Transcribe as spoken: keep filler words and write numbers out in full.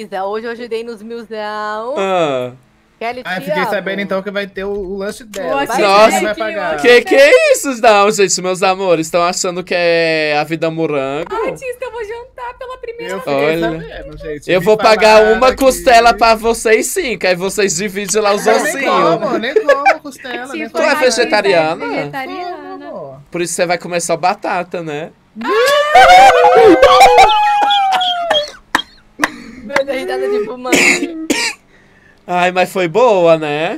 Isa, hoje eu ajudei nos milzão. Ah. Kelly, Ah, te fiquei amo. sabendo então que vai ter o, o lanche dela. Nossa, Quem Nossa, vai pagar? Que que é isso? Não, gente, meus amores, estão achando que é a vida morango? Artista, eu vou jantar pela primeira Eu vez. fiquei Olha. sabendo, gente. Eu Me vou pagar falaram uma que- costela pra vocês sim, que aí vocês dividem lá os Eu nem ossinhos. como, nem como costela. nem Tipo, Tu é como artista vegetariana? Vegetariana. Como? Por isso você vai comer só batata, né? Meu Deus, risada de fumante. Ai, mas foi boa, né?